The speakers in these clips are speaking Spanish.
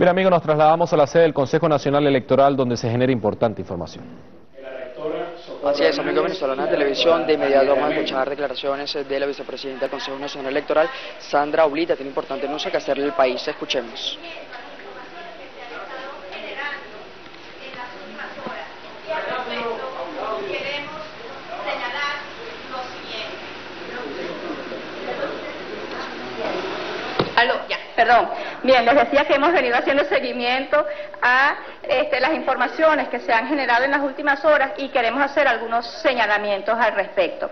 Bien, amigos, nos trasladamos a la sede del Consejo Nacional Electoral, donde se genera importante información. Así es, amigos venezolanos de televisión, de inmediato vamos a escuchar declaraciones de la vicepresidenta del Consejo Nacional Electoral, Sandra Oblita. Tiene importante anuncio que hacerle al país. Escuchemos. Perdón. Bien, les decía que hemos venido haciendo seguimiento a las informaciones que se han generado en las últimas horas y queremos hacer algunos señalamientos al respecto.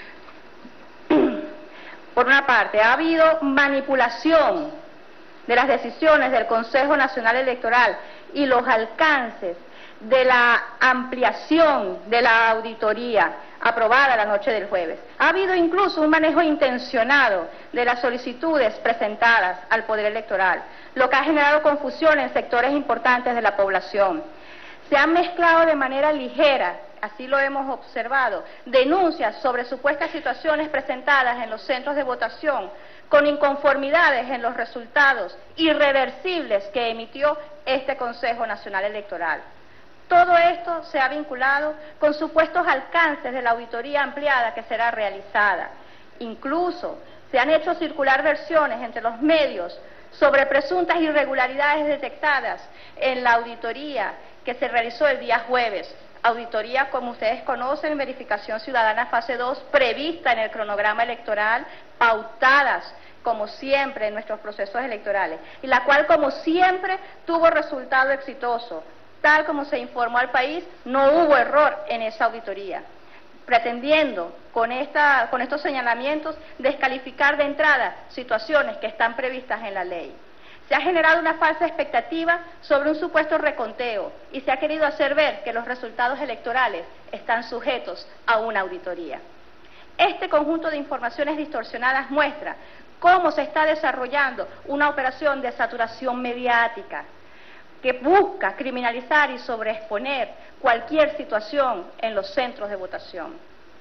Por una parte, ha habido manipulación de las decisiones del Consejo Nacional Electoral y los alcances de la ampliación de la auditoría aprobada la noche del jueves. Ha habido incluso un manejo intencionado de las solicitudes presentadas al Poder Electoral, lo que ha generado confusión en sectores importantes de la población. Se han mezclado de manera ligera, así lo hemos observado, denuncias sobre supuestas situaciones presentadas en los centros de votación con inconformidades en los resultados irreversibles que emitió este Consejo Nacional Electoral. Todo esto se ha vinculado con supuestos alcances de la auditoría ampliada que será realizada. Incluso se han hecho circular versiones entre los medios sobre presuntas irregularidades detectadas en la auditoría que se realizó el día jueves. Auditoría, como ustedes conocen, verificación ciudadana fase 2, prevista en el cronograma electoral, pautadas como siempre en nuestros procesos electorales, y la cual como siempre tuvo resultado exitoso. Tal como se informó al país, no hubo error en esa auditoría, pretendiendo con estos señalamientos descalificar de entrada situaciones que están previstas en la ley. Se ha generado una falsa expectativa sobre un supuesto reconteo y se ha querido hacer ver que los resultados electorales están sujetos a una auditoría. Este conjunto de informaciones distorsionadas muestra cómo se está desarrollando una operación de saturación mediática que busca criminalizar y sobreexponer cualquier situación en los centros de votación.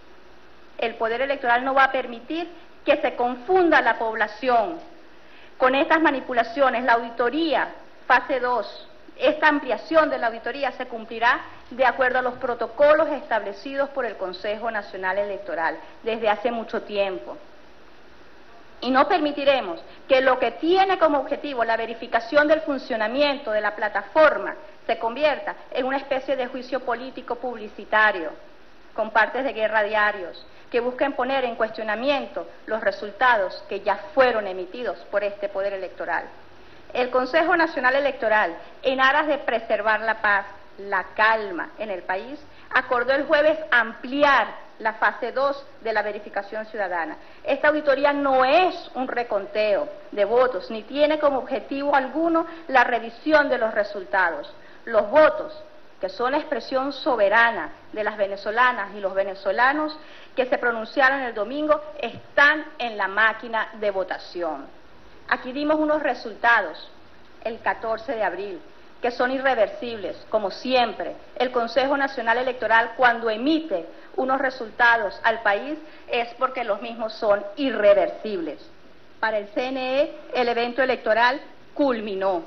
El Poder Electoral no va a permitir que se confunda la población con estas manipulaciones. La auditoría, fase 2, esta ampliación de la auditoría se cumplirá de acuerdo a los protocolos establecidos por el Consejo Nacional Electoral desde hace mucho tiempo. Y no permitiremos que lo que tiene como objetivo la verificación del funcionamiento de la plataforma se convierta en una especie de juicio político publicitario, con partes de guerra diarios, que busquen poner en cuestionamiento los resultados que ya fueron emitidos por este Poder Electoral. El Consejo Nacional Electoral, en aras de preservar la paz, la calma en el país, acordó el jueves ampliar la fase 2 de la verificación ciudadana. Esta auditoría no es un reconteo de votos, ni tiene como objetivo alguno la revisión de los resultados. Los votos, que son la expresión soberana de las venezolanas y los venezolanos que se pronunciaron el domingo, están en la máquina de votación. Aquí dimos unos resultados el 14 de abril, que son irreversibles, como siempre. El Consejo Nacional Electoral, cuando emite unos resultados al país, es porque los mismos son irreversibles. Para el CNE, el evento electoral culminó.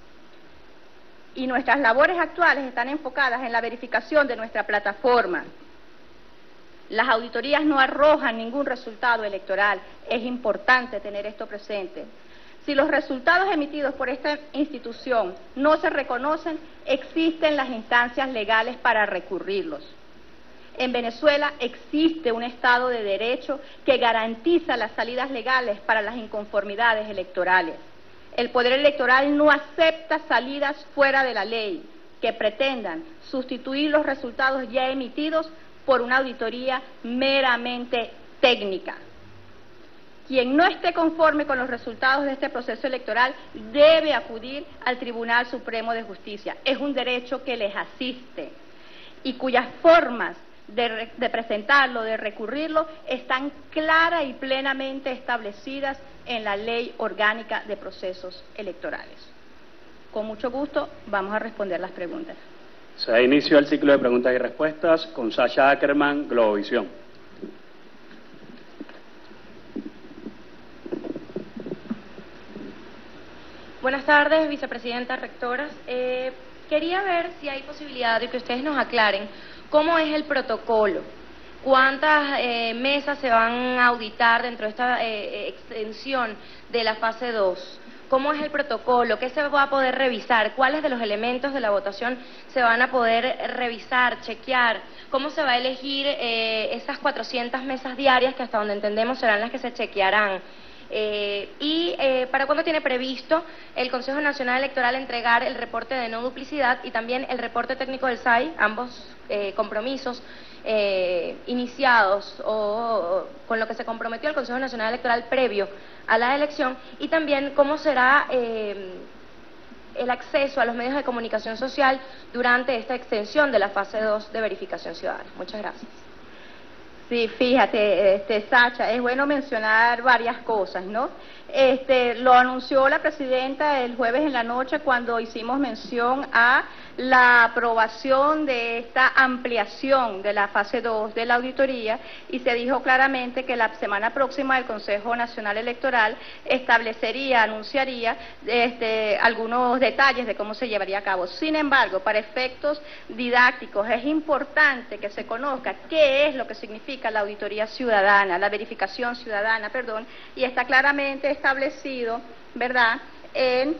Y nuestras labores actuales están enfocadas en la verificación de nuestra plataforma. Las auditorías no arrojan ningún resultado electoral. Es importante tener esto presente. Si los resultados emitidos por esta institución no se reconocen, existen las instancias legales para recurrirlos. En Venezuela existe un Estado de Derecho que garantiza las salidas legales para las inconformidades electorales. El Poder Electoral no acepta salidas fuera de la ley que pretendan sustituir los resultados ya emitidos por una auditoría meramente técnica. Quien no esté conforme con los resultados de este proceso electoral debe acudir al Tribunal Supremo de Justicia. Es un derecho que les asiste y cuyas formas de presentarlo, de recurrirlo, están clara y plenamente establecidas en la Ley Orgánica de Procesos Electorales. Con mucho gusto vamos a responder las preguntas. Se da inicio al ciclo de preguntas y respuestas con Sasha Ackerman, Globovisión. Buenas tardes, vicepresidenta, rectoras. Quería ver si hay posibilidad de que ustedes nos aclaren cómo es el protocolo, cuántas mesas se van a auditar dentro de esta extensión de la fase 2. ¿Cómo es el protocolo? ¿Qué se va a poder revisar? ¿Cuáles de los elementos de la votación se van a poder revisar, chequear? ¿Cómo se va a elegir esas 400 mesas diarias que hasta donde entendemos serán las que se chequearán? ¿Para cuándo tiene previsto el Consejo Nacional Electoral entregar el reporte de no duplicidad y también el reporte técnico del SAI, ambos compromisos iniciados o con lo que se comprometió el Consejo Nacional Electoral previo a la elección? Y también cómo será el acceso a los medios de comunicación social durante esta extensión de la fase 2 de verificación ciudadana. Muchas gracias. Sí, fíjate, Sacha, es bueno mencionar varias cosas, ¿no? Lo anunció la presidenta el jueves en la noche cuando hicimos mención a la aprobación de esta ampliación de la fase 2 de la auditoría, y se dijo claramente que la semana próxima el Consejo Nacional Electoral anunciaría algunos detalles de cómo se llevaría a cabo. Sin embargo, para efectos didácticos es importante que se conozca qué es lo que significa la auditoría ciudadana, la verificación ciudadana, perdón, y está claramente establecido, ¿verdad?, en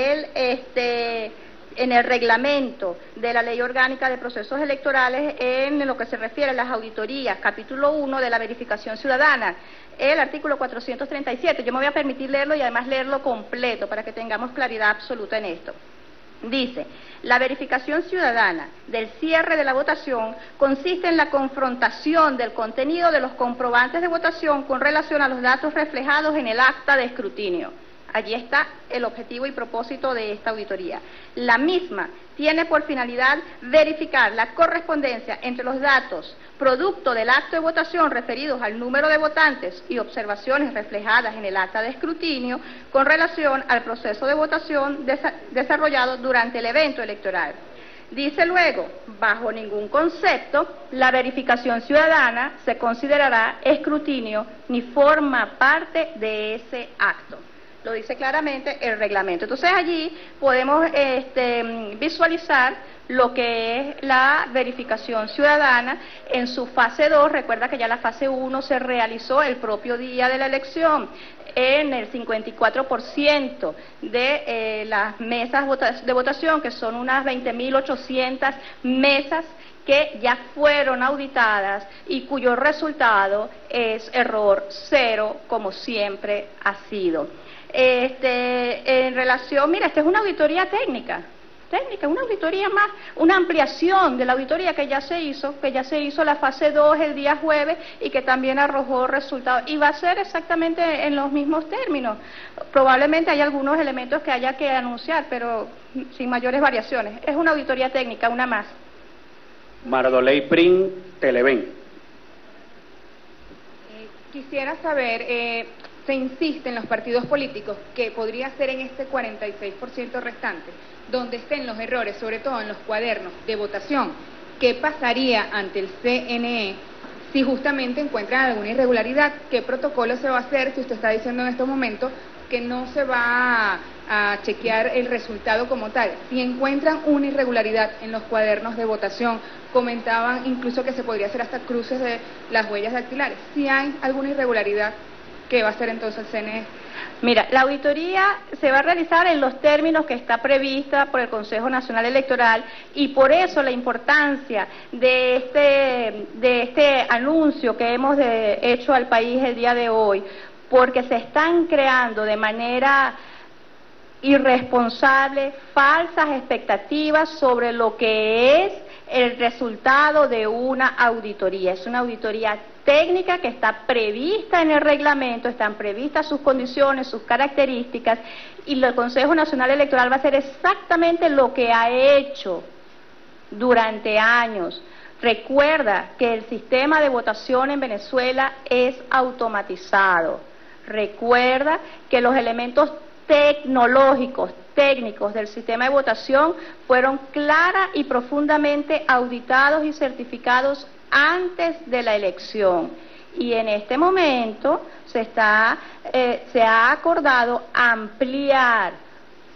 el reglamento de la Ley Orgánica de Procesos Electorales en lo que se refiere a las auditorías, capítulo 1 de la verificación ciudadana, el artículo 437. Yo me voy a permitir leerlo y además leerlo completo para que tengamos claridad absoluta en esto. Dice: la verificación ciudadana del cierre de la votación consiste en la confrontación del contenido de los comprobantes de votación con relación a los datos reflejados en el acta de escrutinio. Allí está el objetivo y propósito de esta auditoría. La misma tiene por finalidad verificar la correspondencia entre los datos producto del acto de votación referidos al número de votantes y observaciones reflejadas en el acta de escrutinio con relación al proceso de votación desarrollado durante el evento electoral. Dice luego: bajo ningún concepto la verificación ciudadana se considerará escrutinio ni forma parte de ese acto. Lo dice claramente el reglamento. Entonces allí podemos visualizar lo que es la verificación ciudadana en su fase 2. Recuerda que ya la fase 1 se realizó el propio día de la elección en el 54% de las mesas de votación, que son unas 20.800 mesas que ya fueron auditadas y cuyo resultado es error cero, como siempre ha sido. En relación, mira, esta es una auditoría técnica, una auditoría más, una ampliación de la auditoría que ya se hizo la fase 2 el día jueves y que también arrojó resultados, y va a ser exactamente en los mismos términos. Probablemente hay algunos elementos que haya que anunciar, pero sin mayores variaciones. Es una auditoría técnica, una más. Mardoley Prin, Televen. Quisiera saber, se insiste en los partidos políticos que podría ser en este 46% restante, donde estén los errores, sobre todo en los cuadernos de votación. ¿Qué pasaría ante el CNE si justamente encuentran alguna irregularidad? ¿Qué protocolo se va a hacer si usted está diciendo en estos momentos que no se va a chequear el resultado como tal? Si encuentran una irregularidad en los cuadernos de votación, comentaban incluso que se podría hacer hasta cruces de las huellas dactilares. Si hay alguna irregularidad, ¿qué va a hacer entonces el CNE? Mira, la auditoría se va a realizar en los términos que está prevista por el Consejo Nacional Electoral, y por eso la importancia de este anuncio que hemos hecho al país el día de hoy, porque se están creando de manera irresponsable falsas expectativas sobre lo que es el resultado de una auditoría. Es una auditoría técnica que está prevista en el reglamento, están previstas sus condiciones, sus características, y el Consejo Nacional Electoral va a hacer exactamente lo que ha hecho durante años. Recuerda que el sistema de votación en Venezuela es automatizado. Recuerda que los elementos tecnológicos, técnicos del sistema de votación fueron clara y profundamente auditados y certificados antes de la elección. Y en este momento se ha acordado ampliar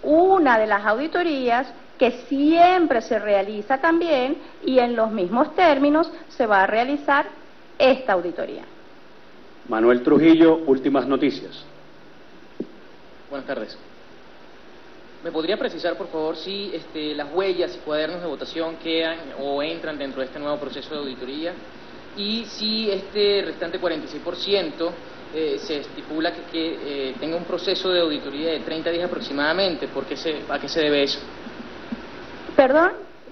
una de las auditorías que siempre se realiza también, y en los mismos términos se va a realizar esta auditoría. Manuel Trujillo, últimas noticias. Buenas tardes. ¿Me podría precisar, por favor, si las huellas y cuadernos de votación quedan o entran dentro de este nuevo proceso de auditoría? Y si este restante 46% se estipula que tenga un proceso de auditoría de 30 días aproximadamente, ¿a qué se debe eso? ¿Perdón?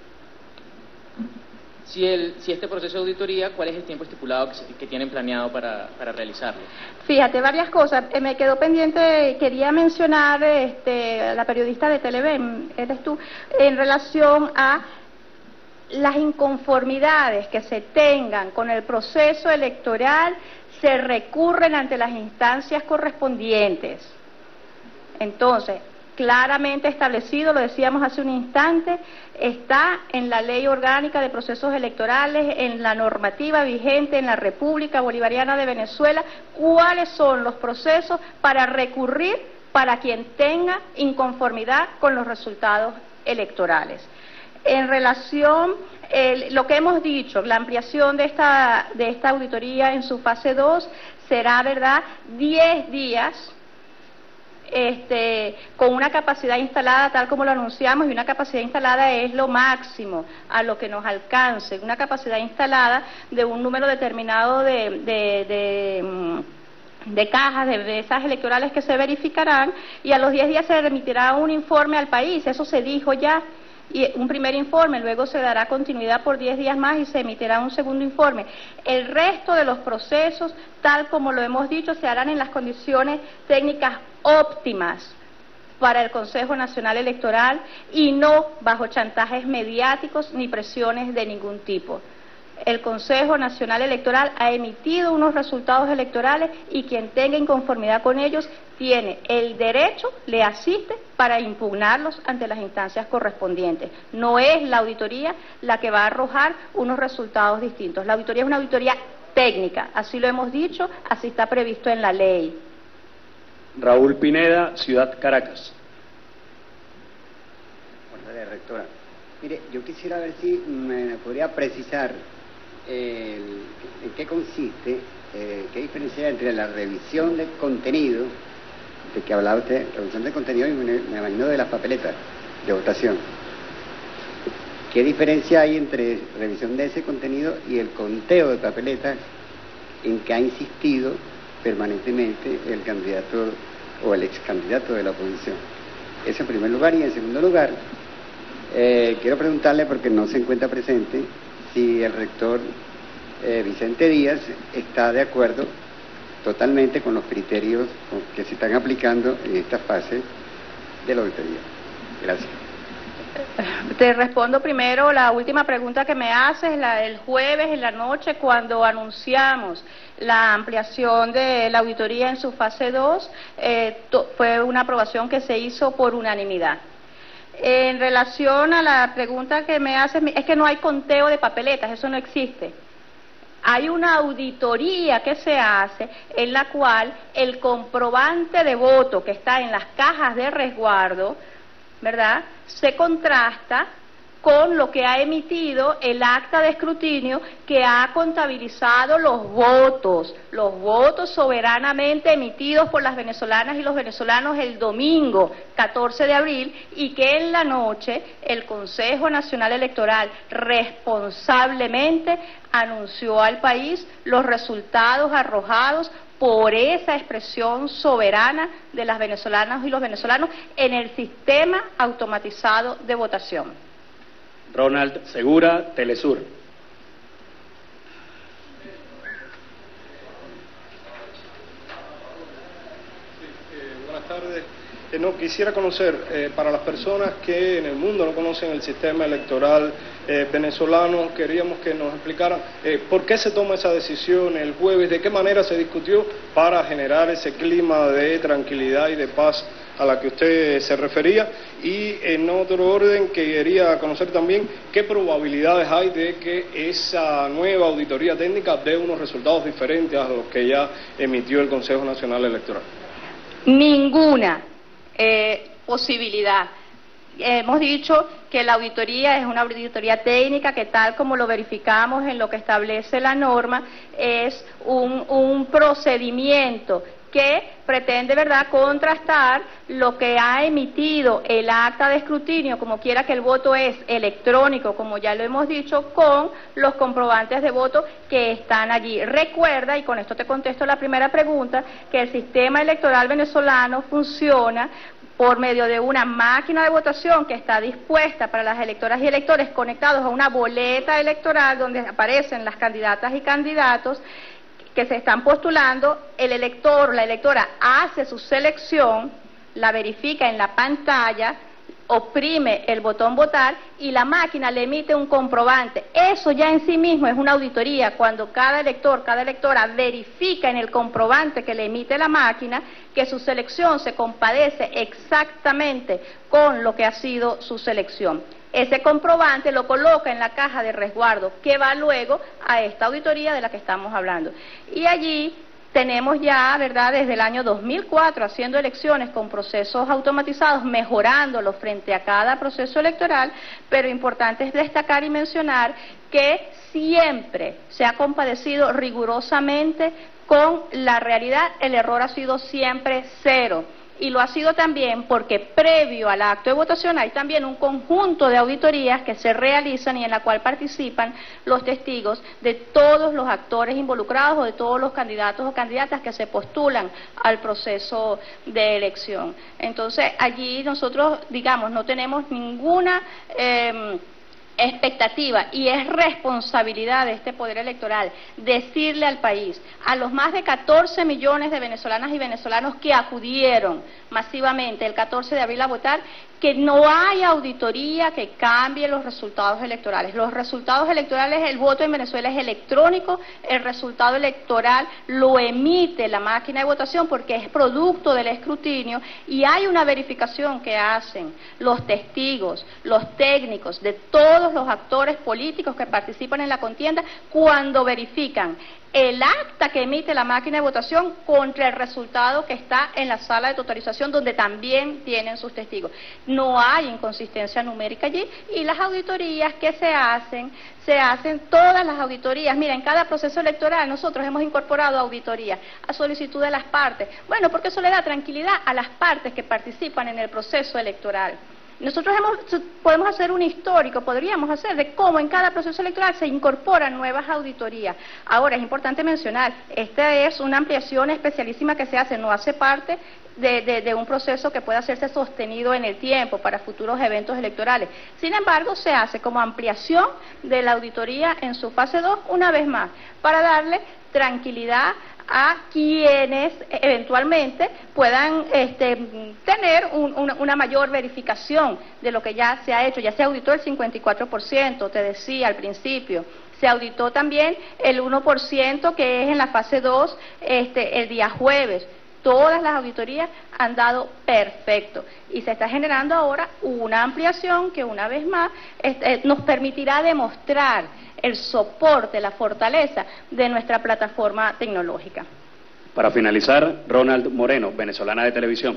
Si este proceso de auditoría, ¿cuál es el tiempo estipulado que tienen planeado para realizarlo? Fíjate, varias cosas. Me quedó pendiente, quería mencionar la periodista de Televen, eres tú, en relación a las inconformidades que se tengan con el proceso electoral, se recurren ante las instancias correspondientes. Entonces, claramente establecido, lo decíamos hace un instante, está en la Ley Orgánica de Procesos Electorales, en la normativa vigente en la República Bolivariana de Venezuela, cuáles son los procesos para recurrir para quien tenga inconformidad con los resultados electorales. En relación, lo que hemos dicho, la ampliación de esta auditoría en su fase 2 será, ¿verdad?, 10 días, con una capacidad instalada tal como lo anunciamos, y una capacidad instalada es lo máximo a lo que nos alcance, una capacidad instalada de un número determinado de cajas, de mesas electorales que se verificarán, y a los 10 días se remitirá un informe al país, eso se dijo ya, y un primer informe, luego se dará continuidad por 10 días más y se emitirá un segundo informe. El resto de los procesos, tal como lo hemos dicho, se harán en las condiciones técnicas óptimas para el Consejo Nacional Electoral y no bajo chantajes mediáticos ni presiones de ningún tipo. El Consejo Nacional Electoral ha emitido unos resultados electorales y quien tenga inconformidad con ellos tiene el derecho, le asiste para impugnarlos ante las instancias correspondientes. No es la auditoría la que va a arrojar unos resultados distintos. La auditoría es una auditoría técnica, así lo hemos dicho, así está previsto en la ley. Raúl Pineda, Ciudad Caracas. Buenas tardes, rectora. Mire, yo quisiera ver si me podría precisar en qué consiste, qué diferencia hay entre la revisión de contenido, de que hablaba usted, revisión de contenido, y me imagino de las papeletas de votación. ¿Qué diferencia hay entre revisión de ese contenido y el conteo de papeletas en que ha insistido permanentemente el candidato o el ex candidato de la oposición? Eso en primer lugar. Y en segundo lugar, quiero preguntarle, porque no se encuentra presente, si el rector Vicente Díaz está de acuerdo totalmente con los criterios que se están aplicando en esta fase de la auditoría. Gracias. Te respondo primero la última pregunta que me haces. El jueves en la noche, cuando anunciamos la ampliación de la auditoría en su fase 2, fue una aprobación que se hizo por unanimidad. En relación a la pregunta que me haces, es que no hay conteo de papeletas, eso no existe. Hay una auditoría que se hace en la cual el comprobante de voto que está en las cajas de resguardo, ¿verdad?, se contrasta con lo que ha emitido el acta de escrutinio, que ha contabilizado los votos soberanamente emitidos por las venezolanas y los venezolanos el domingo 14 de abril, y que en la noche el Consejo Nacional Electoral responsablemente anunció al país los resultados arrojados por esa expresión soberana de las venezolanas y los venezolanos en el sistema automatizado de votación. Ronald Segura, Telesur. Buenas tardes. No, quisiera conocer, para las personas que en el mundo no conocen el sistema electoral venezolano, queríamos que nos explicaran por qué se toma esa decisión el jueves, de qué manera se discutió para generar ese clima de tranquilidad y de paz a la que usted se refería, y en otro orden quería conocer también qué probabilidades hay de que esa nueva auditoría técnica dé unos resultados diferentes a los que ya emitió el Consejo Nacional Electoral. Ninguna. posibilidad. Hemos dicho que la auditoría es una auditoría técnica que, tal como lo verificamos en lo que establece la norma, es un procedimiento que pretende, ¿verdad?, contrastar lo que ha emitido el acta de escrutinio, como quiera que el voto es electrónico, como ya lo hemos dicho, con los comprobantes de voto que están allí. Recuerda, y con esto te contesto la primera pregunta, que el sistema electoral venezolano funciona por medio de una máquina de votación que está dispuesta para las electoras y electores conectados a una boleta electoral donde aparecen las candidatas y candidatos que se están postulando. El elector o la electora hace su selección, la verifica en la pantalla, oprime el botón votar y la máquina le emite un comprobante. Eso ya en sí mismo es una auditoría, cuando cada elector, cada electora verifica en el comprobante que le emite la máquina que su selección se compadece exactamente con lo que ha sido su selección. Ese comprobante lo coloca en la caja de resguardo que va luego a esta auditoría de la que estamos hablando. Y allí tenemos ya, ¿verdad?, desde el año 2004 haciendo elecciones con procesos automatizados, mejorándolos frente a cada proceso electoral, pero importante es destacar y mencionar que siempre se ha compadecido rigurosamente con la realidad. El error ha sido siempre cero. Y lo ha sido también porque previo al acto de votación hay también un conjunto de auditorías que se realizan y en la cual participan los testigos de todos los actores involucrados o de todos los candidatos o candidatas que se postulan al proceso de elección. Entonces, allí nosotros, digamos, no tenemos ninguna expectativa, y es responsabilidad de este Poder Electoral decirle al país, a los más de 14 millones de venezolanas y venezolanos que acudieron masivamente el 14 de abril a votar, que no hay auditoría que cambie los resultados electorales. Los resultados electorales, el voto en Venezuela es electrónico, el resultado electoral lo emite la máquina de votación porque es producto del escrutinio y hay una verificación que hacen los testigos, los técnicos de todos los actores políticos que participan en la contienda cuando verifican el acta que emite la máquina de votación contra el resultado que está en la sala de totalización, donde también tienen sus testigos. No hay inconsistencia numérica allí, y las auditorías que se hacen todas las auditorías. Mira, en cada proceso electoral nosotros hemos incorporado auditorías a solicitud de las partes. Bueno, porque eso le da tranquilidad a las partes que participan en el proceso electoral. Nosotros podemos hacer un histórico, podríamos hacer, de cómo en cada proceso electoral se incorporan nuevas auditorías. Ahora, es importante mencionar, esta es una ampliación especialísima que se hace, no hace parte de un proceso que pueda hacerse sostenido en el tiempo para futuros eventos electorales. Sin embargo, se hace como ampliación de la auditoría en su fase 2, una vez más, para darle tranquilidad a quienes eventualmente puedan tener una mayor verificación de lo que ya se ha hecho. Ya se auditó el 54%, te decía al principio. Se auditó también el 1% que es en la fase 2 el día jueves. Todas las auditorías han dado perfecto y se está generando ahora una ampliación que una vez más nos permitirá demostrar el soporte, la fortaleza de nuestra plataforma tecnológica. Para finalizar, Ronald Moreno, Venezolana de Televisión.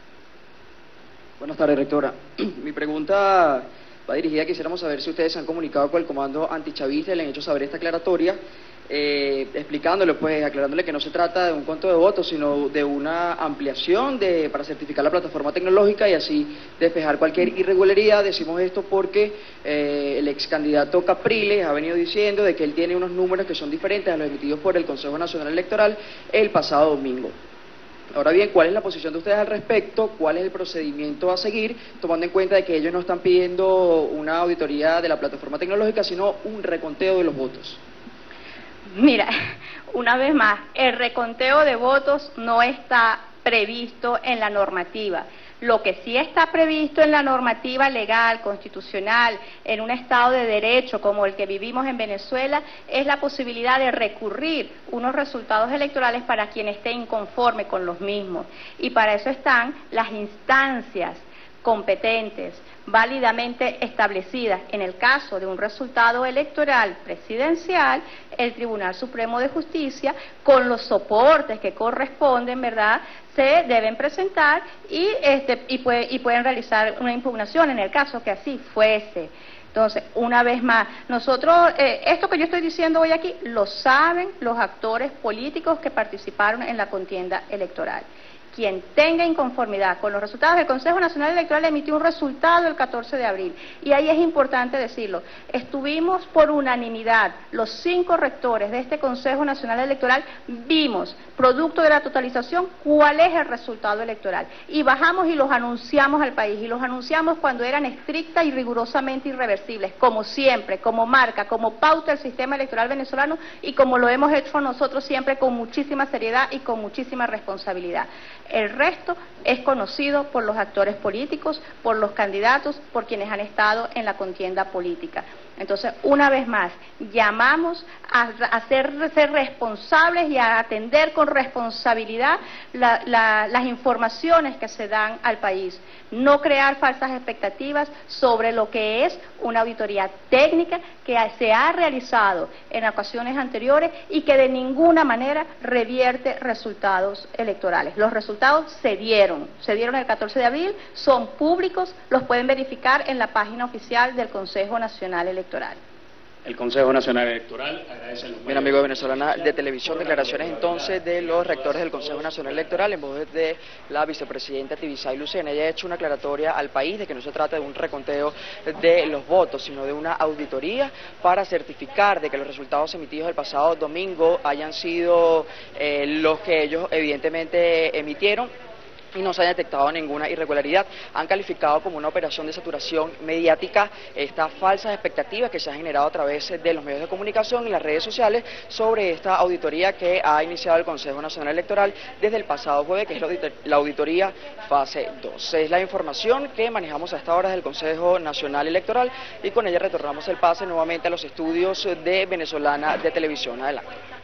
Buenas tardes, rectora. Mi pregunta va dirigida, quisiéramos saber si ustedes se han comunicado con el comando antichavista y le han hecho saber esta aclaratoria, explicándole, pues, aclarándole que no se trata de un cuento de votos, sino de una ampliación para certificar la plataforma tecnológica y así despejar cualquier irregularidad. Decimos esto porque el ex candidato Capriles ha venido diciendo de que él tiene unos números que son diferentes a los emitidos por el Consejo Nacional Electoral el pasado domingo. Ahora bien, ¿cuál es la posición de ustedes al respecto? ¿Cuál es el procedimiento a seguir, tomando en cuenta de que ellos no están pidiendo una auditoría de la plataforma tecnológica, sino un reconteo de los votos? Mira, una vez más, el reconteo de votos no está previsto en la normativa. Lo que sí está previsto en la normativa legal, constitucional, en un Estado de Derecho como el que vivimos en Venezuela, es la posibilidad de recurrir unos resultados electorales para quien esté inconforme con los mismos. Y para eso están las instancias competentes, válidamente establecidas. En el caso de un resultado electoral presidencial, el Tribunal Supremo de Justicia, con los soportes que corresponden, ¿verdad?, se deben presentar y pueden realizar una impugnación en el caso que así fuese. Entonces, una vez más, nosotros, esto que yo estoy diciendo hoy aquí, lo saben los actores políticos que participaron en la contienda electoral. Quien tenga inconformidad con los resultados, el Consejo Nacional Electoral emitió un resultado el 14 de abril, y ahí es importante decirlo, estuvimos por unanimidad, los 5 rectores de este Consejo Nacional Electoral, vimos, producto de la totalización, cuál es el resultado electoral, y bajamos y los anunciamos al país, y los anunciamos cuando eran estricta y rigurosamente irreversibles, como siempre, como marca, como pauta del sistema electoral venezolano, y como lo hemos hecho nosotros siempre con muchísima seriedad y con muchísima responsabilidad. El resto es conocido por los actores políticos, por los candidatos, por quienes han estado en la contienda política. Entonces, una vez más, llamamos a ser responsables y a atender con responsabilidad las informaciones que se dan al país. No crear falsas expectativas sobre lo que es una auditoría técnica que se ha realizado en ocasiones anteriores y que de ninguna manera revierte resultados electorales. Los resultados se dieron el 14 de abril, son públicos, los pueden verificar en la página oficial del Consejo Nacional Electoral. El Consejo Nacional Electoral agradece a los medios. Bien, amigo de Venezolana de Televisión, declaraciones entonces de los rectores del Consejo Nacional Electoral en voz de la vicepresidenta Tibisay Lucena. Ella ha hecho una aclaratoria al país de que no se trata de un reconteo de los votos, sino de una auditoría para certificar de que los resultados emitidos el pasado domingo hayan sido los que ellos evidentemente emitieron y no se haya detectado ninguna irregularidad. Han calificado como una operación de saturación mediática estas falsas expectativas que se han generado a través de los medios de comunicación y las redes sociales sobre esta auditoría que ha iniciado el Consejo Nacional Electoral desde el pasado jueves, que es la auditoría fase 2. Es la información que manejamos a esta hora del Consejo Nacional Electoral y con ella retornamos el pase nuevamente a los estudios de Venezolana de Televisión. Adelante.